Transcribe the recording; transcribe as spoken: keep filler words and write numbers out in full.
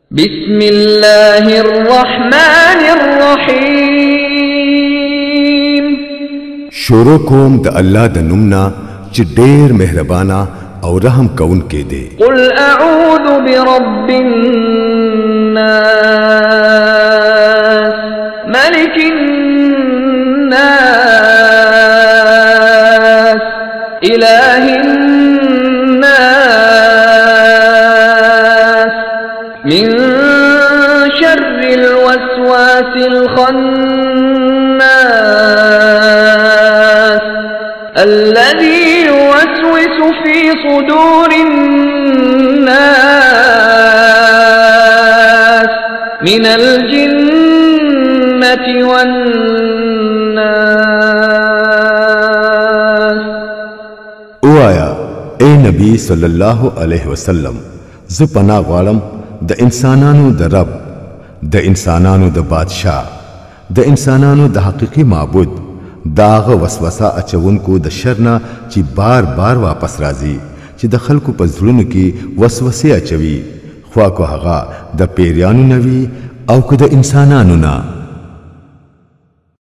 بسم الله الرحمن الرحيم. شروع کوم د الله د نومنا چې ډېر مهربانا او رحم کون کې دی. قل اعوذ برب الناس ملك الناس اله الناس من شر الوسواس الخناس الذي يوسوس في صدور الناس من الجنة والناس. اوایا اے نبی صلی الله علیه وسلم ز پناه غواړم د انسانانو د رب د انسانانو د بادشاہ د انسانانو د حقيقي معبود داغه وسوسه اچونکو د شرنا چې بار بار واپس راځي چې د خلکو په زړونو کې وسوسه اچوي خوا کو هغه د پیریانو نوي او که د انسانانو نه.